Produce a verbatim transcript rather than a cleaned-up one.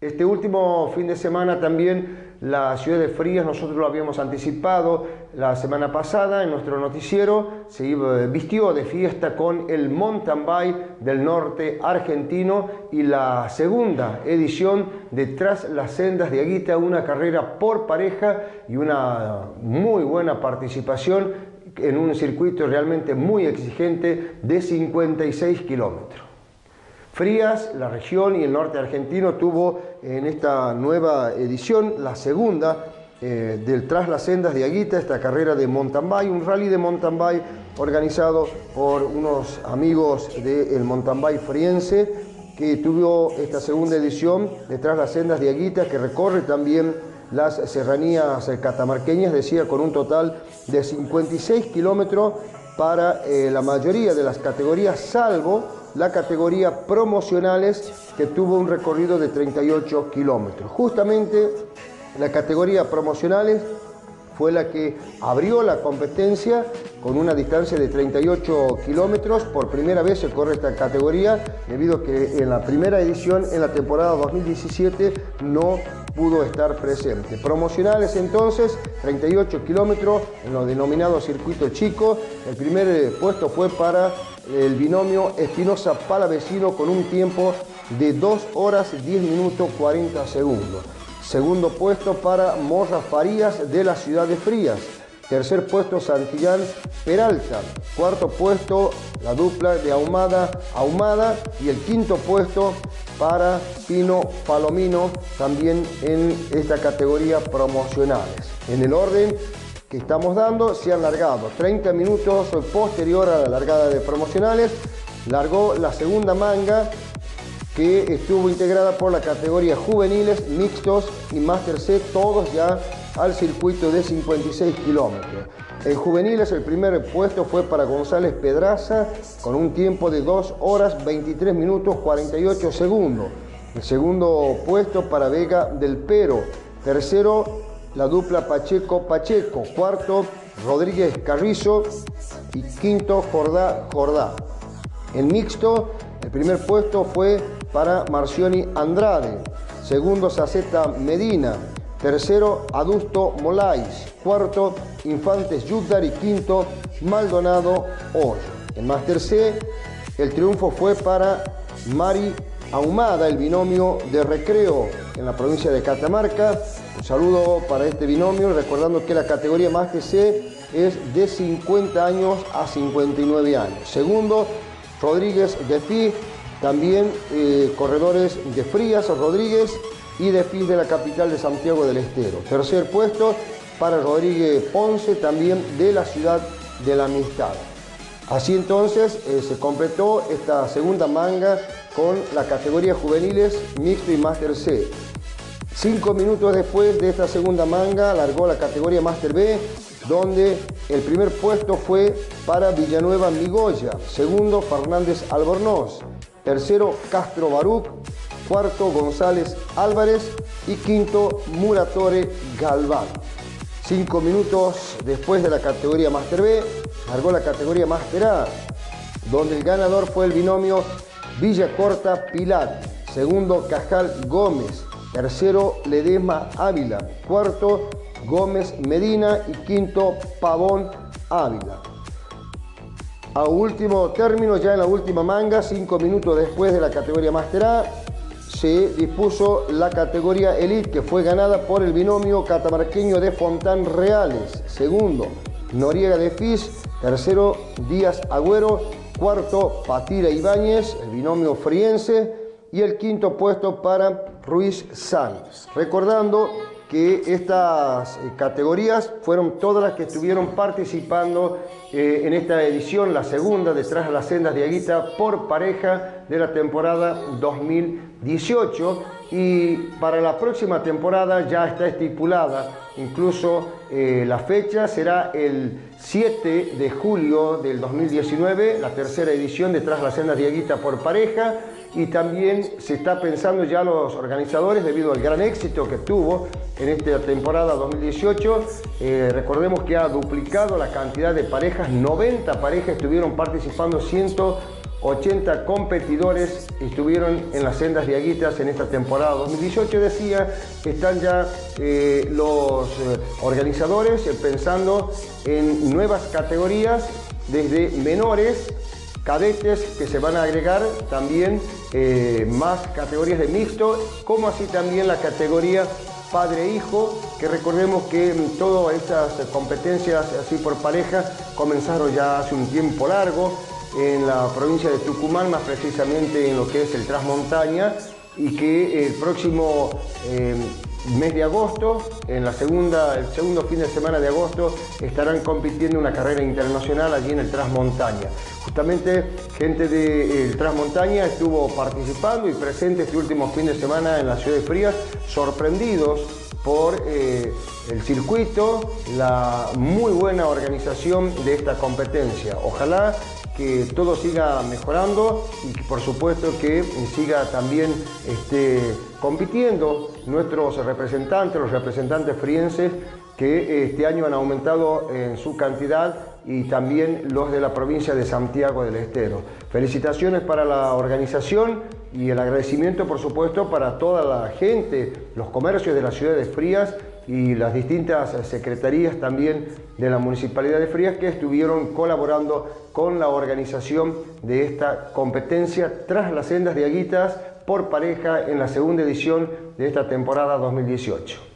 Este último fin de semana también la ciudad de Frías, nosotros lo habíamos anticipado la semana pasada en nuestro noticiero, se vistió de fiesta con el Mountain Bike del norte argentino y la segunda edición de Tras las sendas de Aguita, una carrera por pareja y una muy buena participación en un circuito realmente muy exigente de cincuenta y seis kilómetros. Frías, la región y el norte argentino tuvo en esta nueva edición la segunda eh, del Tras las sendas de Aguita, esta carrera de mountain bike, un rally de mountain bike organizado por unos amigos del mountain bike friense que tuvo esta segunda edición de Tras las sendas de Aguita, que recorre también las serranías catamarqueñas, decía, con un total de cincuenta y seis kilómetros para eh, la mayoría de las categorías, salvo la categoría promocionales, que tuvo un recorrido de treinta y ocho kilómetros. Justamente la categoría promocionales fue la que abrió la competencia con una distancia de treinta y ocho kilómetros. Por primera vez se corre esta categoría, debido a que en la primera edición, en la temporada dos mil diecisiete, no pudo estar presente. Promocionales entonces, treinta y ocho kilómetros en lo denominado circuito chico. El primer puesto fue para el binomio Espinosa Palavecino con un tiempo de dos horas diez minutos cuarenta segundos. Segundo puesto para Morra Farías de la ciudad de Frías. Tercer puesto Santillán Peralta. Cuarto puesto la dupla de Ahumada Ahumada. Y el quinto puesto para Pino Palomino, también en esta categoría promocionales. En el orden que estamos dando, se han largado treinta minutos posterior a la largada de promocionales. Largó la segunda manga, que estuvo integrada por la categoría juveniles, mixtos y Master C, todos ya al circuito de cincuenta y seis kilómetros. En juveniles el primer puesto fue para González Pedraza con un tiempo de dos horas veintitrés minutos cuarenta y ocho segundos. El segundo puesto para Vega del Pero. Tercero, la dupla Pacheco-Pacheco. Cuarto, Rodríguez Carrizo. Y quinto, Jordá Jordá. En mixto, el primer puesto fue para Marcioni Andrade. Segundo, Saceta Medina. Tercero, Adusto Molais. Cuarto, Infantes Yudar. Y quinto, Maldonado Hoyo. En Master C, el triunfo fue para Mari Ahumada, el binomio de Recreo en la provincia de Catamarca. Un saludo para este binomio, recordando que la categoría Master C es de cincuenta años a cincuenta y nueve años. Segundo, Rodríguez de Fi, también eh, corredores de Frías, Rodríguez y de Fi de la capital de Santiago del Estero. Tercer puesto para Rodríguez Ponce, también de la ciudad de la Amistad. Así entonces eh, se completó esta segunda manga con la categoría juveniles, mixto y Master C. Cinco minutos después de esta segunda manga largó la categoría Master B, donde el primer puesto fue para Villanueva Migoya, segundo Fernández Albornoz, tercero Castro Baruc, cuarto González Álvarez y quinto Muratore Galván. Cinco minutos después de la categoría Master B, largó la categoría Master A, donde el ganador fue el binomio Villacorta Pilar, segundo Cajal Gómez, tercero Ledesma Ávila, cuarto Gómez Medina y quinto Pavón Ávila. A último término, ya en la última manga, cinco minutos después de la categoría Master A, se dispuso la categoría Elite, que fue ganada por el binomio catamarqueño de Fontán Reales, segundo Noriega de Fis, tercero Díaz Agüero, cuarto Patira Ibáñez, el binomio friense, y el quinto puesto para Ruiz Sanz. Recordando que estas categorías fueron todas las que estuvieron participando eh, en esta edición, la segunda de Tras las sendas de Aguita por pareja de la temporada dos mil dieciocho, y para la próxima temporada ya está estipulada incluso eh, la fecha, será el siete de julio del dos mil diecinueve, la tercera edición de Tras las sendas de Aguita por pareja. Y también se está pensando ya los organizadores, debido al gran éxito que tuvo en esta temporada dos mil dieciocho, eh, recordemos que ha duplicado la cantidad de parejas, noventa parejas estuvieron participando, ciento ochenta competidores estuvieron en las sendas de Aguitas en esta temporada dos mil dieciocho. Decía que están ya eh, los eh, organizadores eh, pensando en nuevas categorías, desde menores, cadetes, que se van a agregar también eh, más categorías de mixto, como así también la categoría padre-hijo, que recordemos que todas estas competencias así por pareja comenzaron ya hace un tiempo largo en la provincia de Tucumán, más precisamente en lo que es el Transmontaña, y que el próximo eh, mes de agosto, en la segunda, el segundo fin de semana de agosto, estarán compitiendo una carrera internacional allí en el Transmontaña. Justamente gente del Transmontaña estuvo participando y presente este último fin de semana en la ciudad de Frías, sorprendidos por eh, el circuito, la muy buena organización de esta competencia. Ojalá que todo siga mejorando y que por supuesto que siga también este, compitiendo nuestros representantes, los representantes frienses, que este año han aumentado en su cantidad, y también los de la provincia de Santiago del Estero. Felicitaciones para la organización y el agradecimiento por supuesto para toda la gente, los comercios de la ciudad de Frías y las distintas secretarías también de la Municipalidad de Frías, que estuvieron colaborando con la organización de esta competencia tras las sendas de Aguitas por pareja en la segunda edición de esta temporada dos mil dieciocho.